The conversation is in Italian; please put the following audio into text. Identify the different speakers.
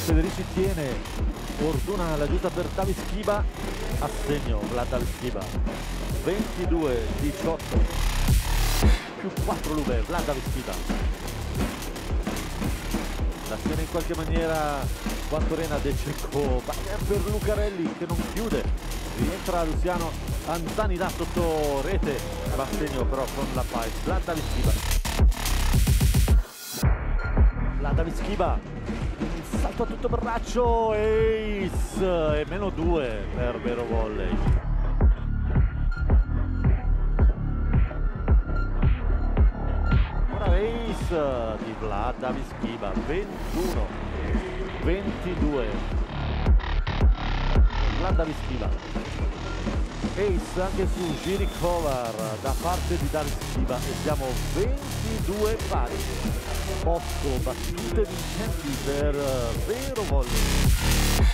Speaker 1: Federici tiene, fortuna la giusta per David Schiba, assegno Vlad David Schiba, 22-18, più 4 Luber, Vlad David Schiba. L'azione in qualche maniera quanto Rena De Cecco, per Lucarelli che non chiude, rientra Luciano Anzani là sotto rete, l'assegno però con la palla, Vlad David Schiba. Vlad David Schiba, salto a tutto braccio, ace e -2 per Vero Volley. Ora ace di Vlad David Schiba, 21-22. Vlad David Schiba, ace anche su Giri Kovar da parte di David Schiba e siamo 22 pari. 8 battute vincenti per Vero Volley.